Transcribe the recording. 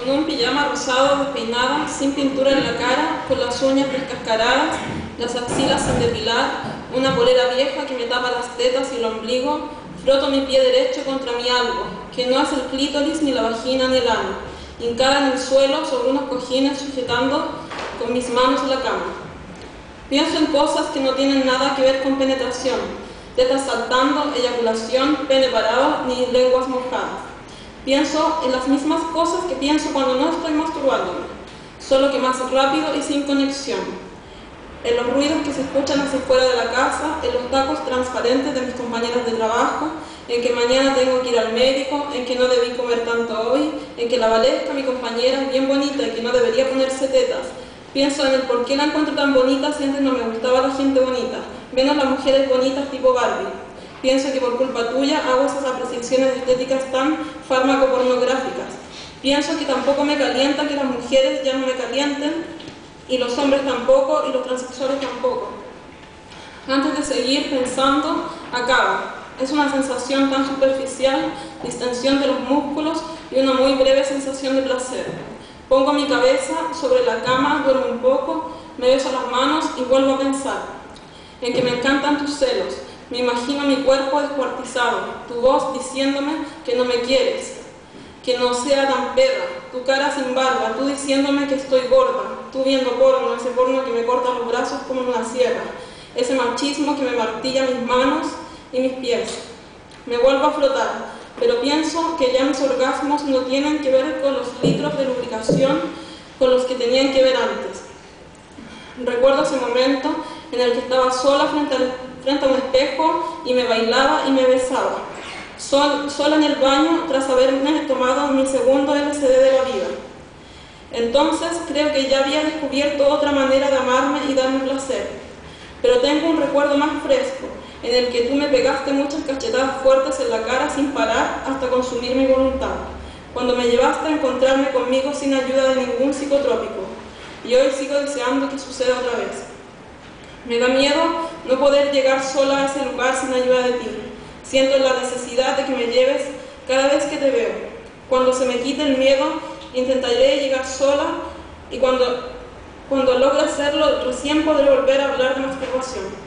con un pijama rosado despeinada, sin pintura en la cara, con las uñas descascaradas, las axilas sin depilar, una polera vieja que me tapa las tetas y el ombligo, froto mi pie derecho contra mi algo, que no es el clítoris, ni la vagina, ni el ano, hincada en el suelo sobre unos cojines sujetando con mis manos la cama. Pienso en cosas que no tienen nada que ver con penetración, tetas saltando, eyaculación, pene parado, ni lenguas mojadas. Pienso en las mismas cosas que pienso cuando no estoy masturbándome, solo que más rápido y sin conexión. En los ruidos que se escuchan hacia fuera de la casa, en los tacos transparentes de mis compañeras de trabajo, en que mañana tengo que ir al médico, en que no debí comer tanto hoy, en que la Valesca, mi compañera, es bien bonita y que no debería ponerse tetas. Pienso en el por qué la encuentro tan bonita si antes no me gustaba la gente bonita, menos las mujeres bonitas tipo Barbie. Pienso que por culpa tuya hago esas apreciaciones estéticas tan fármaco-pornográficas. Pienso que tampoco me calienta que las mujeres ya no me calienten, y los hombres tampoco, y los transexuales tampoco. Antes de seguir pensando, acaba. Es una sensación tan superficial, distensión de los músculos y una muy breve sensación de placer. Pongo mi cabeza sobre la cama, duermo un poco, me beso las manos y vuelvo a pensar en que me encantan tus celos. Me imagino mi cuerpo descuartizado, tu voz diciéndome que no me quieres, que no sea tan perra, tu cara sin barba, tú diciéndome que estoy gorda, tú viendo porno, ese porno que me corta los brazos como una sierra, ese machismo que me martilla mis manos y mis pies. Me vuelvo a flotar, pero pienso que ya mis orgasmos no tienen que ver con los litros de lubricación con los que tenían que ver antes. Recuerdo ese momento en el que estaba sola frente a un espejo y me bailaba y me besaba. Sola en el baño tras haberme tomado mi segundo LSD de la vida. Entonces creo que ya había descubierto otra manera de amarme y darme placer. Pero tengo un recuerdo más fresco, en el que tú me pegaste muchas cachetadas fuertes en la cara sin parar hasta consumir mi voluntad, cuando me llevaste a encontrarme conmigo sin ayuda de ningún psicotrópico. Y hoy sigo deseando que suceda otra vez. Me da miedo no poder llegar sola a ese lugar sin ayuda de ti. Siento la necesidad de que me lleves cada vez que te veo. Cuando se me quite el miedo, intentaré llegar sola y cuando logre hacerlo, recién podré volver a hablar de masturbación.